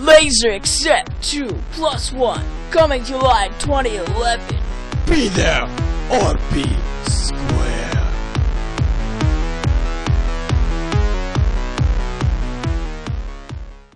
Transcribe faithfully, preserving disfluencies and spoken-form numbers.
Lazer Accept two plus one, coming July twenty eleven. Be there or be